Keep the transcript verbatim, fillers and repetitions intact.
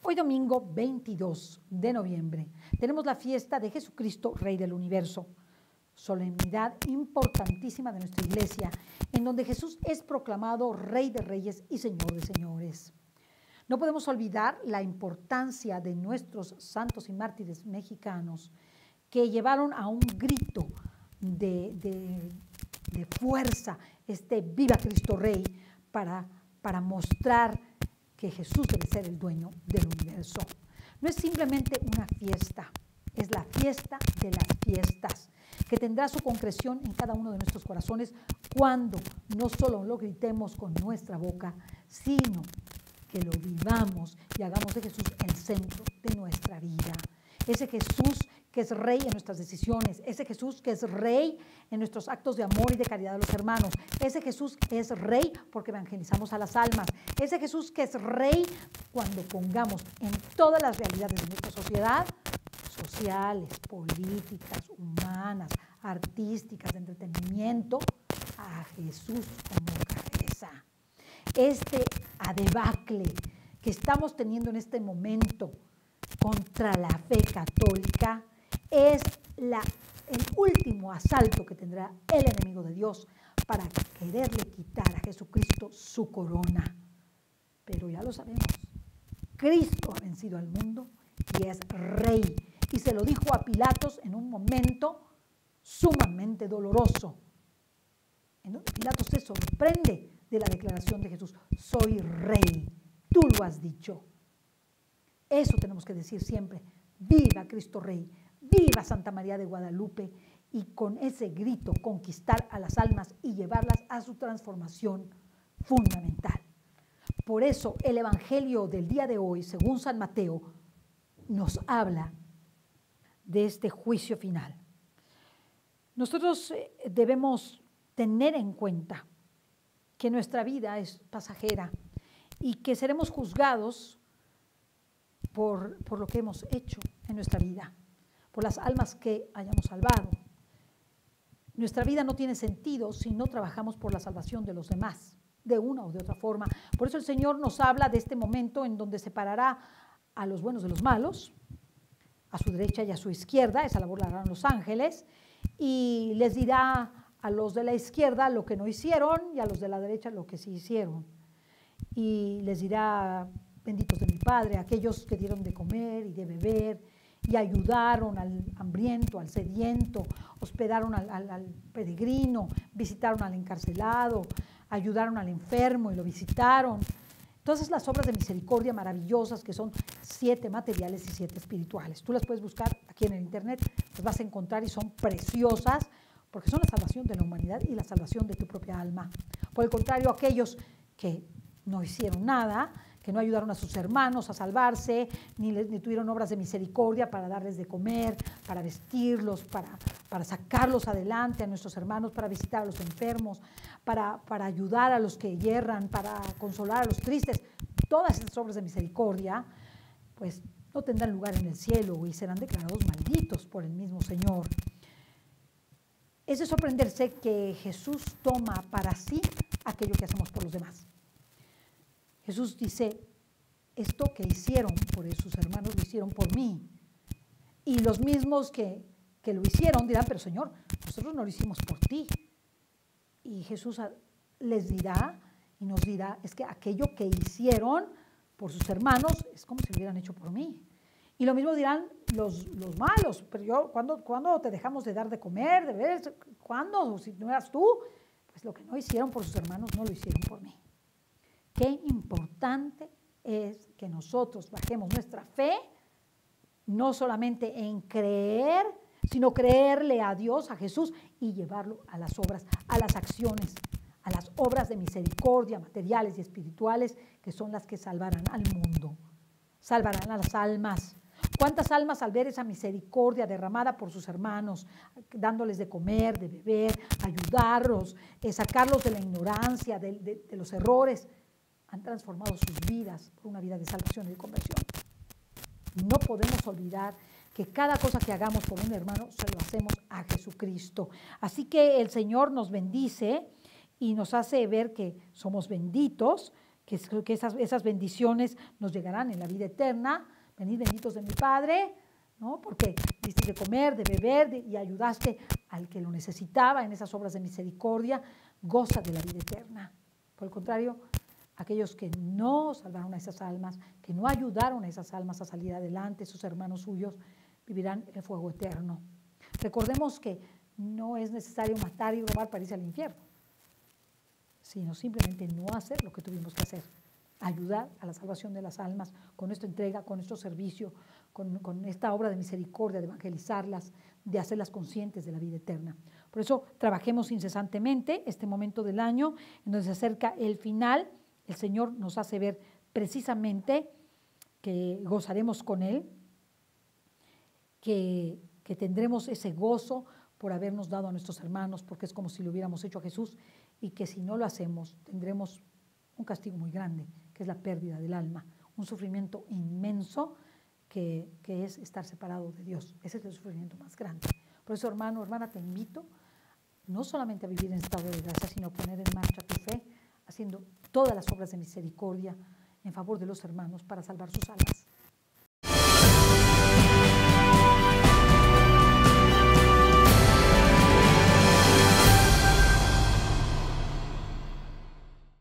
Hoy domingo veintidós de noviembre tenemos la fiesta de Jesucristo, Rey del Universo, solemnidad importantísima de nuestra iglesia, en donde Jesús es proclamado Rey de Reyes y Señor de Señores. No podemos olvidar la importancia de nuestros santos y mártires mexicanos que llevaron a un grito de, de, de fuerza este Viva Cristo Rey para, para mostrar que Jesús debe ser el dueño del universo. No es simplemente una fiesta, es la fiesta de las fiestas, que tendrá su concreción en cada uno de nuestros corazones cuando no solo lo gritemos con nuestra boca, sino que lo vivamos y hagamos de Jesús el centro de nuestra vida. Ese Jesús que es Rey en nuestras decisiones, ese Jesús que es Rey en nuestros actos de amor y de caridad a los hermanos, ese Jesús que es Rey porque evangelizamos a las almas, ese Jesús que es Rey cuando pongamos en todas las realidades de nuestra sociedad, sociales, políticas, humanas, artísticas, de entretenimiento, a Jesús como cabeza. Este adebacle que estamos teniendo en este momento contra la fe católica es la, el último asalto que tendrá el enemigo de Dios para quererle quitar a Jesucristo su corona. Pero ya lo sabemos, Cristo ha vencido al mundo y es Rey. Y se lo dijo a Pilatos en un momento sumamente doloroso, en donde Pilatos se sorprende de la declaración de Jesús: soy Rey, tú lo has dicho. Eso tenemos que decir siempre: viva Cristo Rey, viva Santa María de Guadalupe, y con ese grito conquistar a las almas y llevarlas a su transformación fundamental. Por eso el Evangelio del día de hoy, según San Mateo, nos habla de este juicio final. Nosotros debemos tener en cuenta que nuestra vida es pasajera y que seremos juzgados por, por lo que hemos hecho en nuestra vida, por las almas que hayamos salvado. Nuestra vida no tiene sentido si no trabajamos por la salvación de los demás, de una o de otra forma. Por eso el Señor nos habla de este momento en donde separará a los buenos de los malos, a su derecha y a su izquierda, esa labor la harán los ángeles, y les dirá a los de la izquierda lo que no hicieron y a los de la derecha lo que sí hicieron. Y les dirá: benditos de mi Padre, aquellos que dieron de comer y de beber y ayudaron al hambriento, al sediento, hospedaron al, al, al peregrino, visitaron al encarcelado, ayudaron al enfermo y lo visitaron. Todas las obras de misericordia maravillosas que son siete materiales y siete espirituales. Tú las puedes buscar aquí en el internet, las vas a encontrar y son preciosas porque son la salvación de la humanidad y la salvación de tu propia alma. Por el contrario, aquellos que no hicieron nada, que no ayudaron a sus hermanos a salvarse, ni, les, ni tuvieron obras de misericordia para darles de comer, para vestirlos, para, para sacarlos adelante a nuestros hermanos, para visitar a los enfermos, para, para ayudar a los que yerran, para consolar a los tristes, todas esas obras de misericordia, pues no tendrán lugar en el cielo y serán declarados malditos por el mismo Señor. Es de sorprenderse que Jesús toma para sí aquello que hacemos por los demás. Jesús dice: esto que hicieron por sus hermanos lo hicieron por mí. Y los mismos que, que lo hicieron dirán: pero Señor, nosotros no lo hicimos por ti. Y Jesús les dirá y nos dirá: es que aquello que hicieron por sus hermanos es como si lo hubieran hecho por mí. Y lo mismo dirán los, los malos: pero yo, ¿cuándo, ¿cuándo te dejamos de dar de comer, de beber? ¿Cuándo? Si no eras tú, pues lo que no hicieron por sus hermanos no lo hicieron por mí. Qué importante es que nosotros bajemos nuestra fe, no solamente en creer, sino creerle a Dios, a Jesús, y llevarlo a las obras, a las acciones, a las obras de misericordia materiales y espirituales, que son las que salvarán al mundo, salvarán a las almas. ¿Cuántas almas, al ver esa misericordia derramada por sus hermanos, dándoles de comer, de beber, ayudarlos, eh, sacarlos de la ignorancia, de, de, de los errores, han transformado sus vidas por una vida de salvación y de conversión? No podemos olvidar que cada cosa que hagamos por un hermano se lo hacemos a Jesucristo. Así que el Señor nos bendice y nos hace ver que somos benditos, que, que esas, esas bendiciones nos llegarán en la vida eterna. Venid benditos de mi Padre, ¿no? Porque diste de comer, de beber de, y ayudaste al que lo necesitaba en esas obras de misericordia, goza de la vida eterna. Por el contrario, aquellos que no salvaron a esas almas, que no ayudaron a esas almas a salir adelante, esos hermanos suyos, vivirán el fuego eterno. Recordemos que no es necesario matar y robar para irse al infierno, sino simplemente no hacer lo que tuvimos que hacer. Ayudar a la salvación de las almas con nuestra entrega, con nuestro servicio, con, con esta obra de misericordia, de evangelizarlas, de hacerlas conscientes de la vida eterna. Por eso trabajemos incesantemente este momento del año en donde se acerca el final. El Señor nos hace ver precisamente que gozaremos con Él, que, que tendremos ese gozo por habernos dado a nuestros hermanos, porque es como si lo hubiéramos hecho a Jesús, y que si no lo hacemos tendremos un castigo muy grande, que es la pérdida del alma, un sufrimiento inmenso que, que es estar separado de Dios. Ese es el sufrimiento más grande. Por eso, hermano, hermana, te invito no solamente a vivir en estado de gracia, sino a poner en marcha tu fe, haciendo todas las obras de misericordia en favor de los hermanos para salvar sus almas.